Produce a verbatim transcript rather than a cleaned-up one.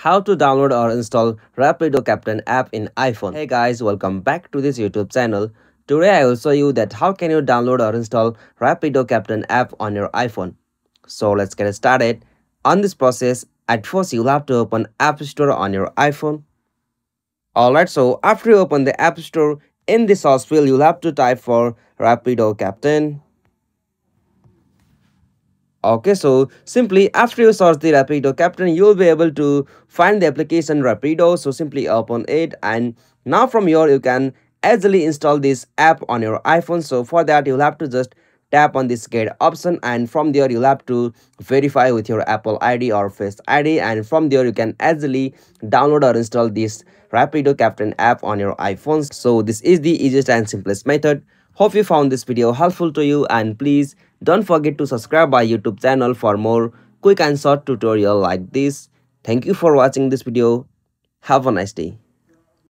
how to download or install Rapido Captain app in iPhone. Hey guys, welcome back to this YouTube channel. Today I will show you that how can you download or install Rapido Captain app on your iPhone. So let's get started. On this process, at first you'll have to open App Store on your iPhone. Alright, so after you open the App Store, in the search field you'll have to type for Rapido Captain. Okay, so simply after you search the Rapido Captain, you'll be able to find the application Rapido. So simply open it, and now from here you can easily install this app on your iPhone. So for that you'll have to just tap on this get option, and from there you'll have to verify with your Apple I D or Face I D, and from there you can easily download or install this Rapido Captain app on your iPhone. So this is the easiest and simplest method. Hope you found this video helpful to you, and please don't forget to subscribe my YouTube channel for more quick and short tutorial like this. Thank you for watching this video. Have a nice day.